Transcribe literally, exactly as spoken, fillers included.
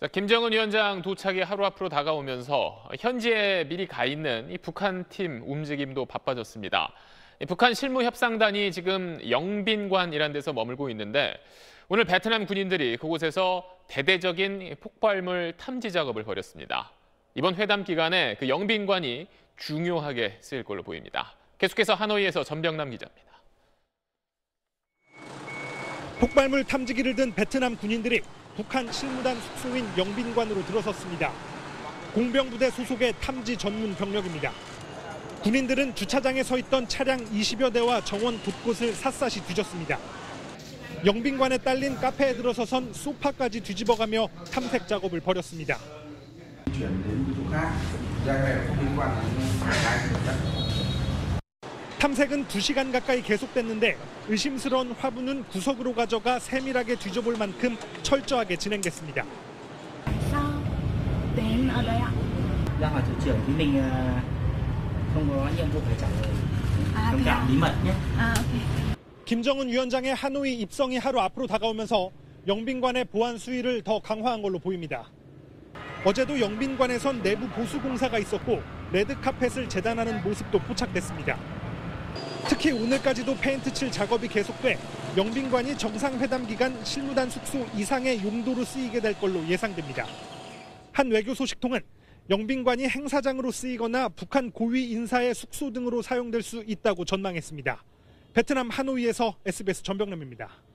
자, 김정은 위원장 도착이 하루 앞으로 다가오면서 현지에 미리 가 있는 이 북한 팀 움직임도 바빠졌습니다. 이 북한 실무협상단이 지금 영빈관이라는 데서 머물고 있는데 오늘 베트남 군인들이 그곳에서 대대적인 폭발물 탐지 작업을 벌였습니다. 이번 회담 기간에 그 영빈관이 중요하게 쓰일 걸로 보입니다. 계속해서 하노이에서 전병남 기자입니다. 폭발물 탐지기를 든 베트남 군인들이 북한 실무단 숙소인 영빈관으로 들어섰습니다. 공병부대 소속의 탐지 전문 병력입니다. 군인들은 주차장에 서 있던 차량 이십여 대와 정원 곳곳을 샅샅이 뒤졌습니다. 영빈관에 딸린 카페에 들어서선 소파까지 뒤집어가며 탐색 작업을 벌였습니다. 탐색은 두 시간 가까이 계속됐는데 의심스러운 화분은 구석으로 가져가 세밀하게 뒤져볼 만큼 철저하게 진행됐습니다. 김정은 위원장의 하노이 입성이 하루 앞으로 다가오면서 영빈관의 보안 수위를 더 강화한 걸로 보입니다. 어제도 영빈관에선 내부 보수 공사가 있었고 레드카펫을 재단하는 모습도 포착됐습니다. 특히 오늘까지도 페인트 칠 작업이 계속돼 영빈관이 정상회담 기간 실무단 숙소 이상의 용도로 쓰이게 될 걸로 예상됩니다. 한 외교 소식통은 영빈관이 행사장으로 쓰이거나 북한 고위 인사의 숙소 등으로 사용될 수 있다고 전망했습니다. 베트남 하노이에서 에스비에스 전병남입니다.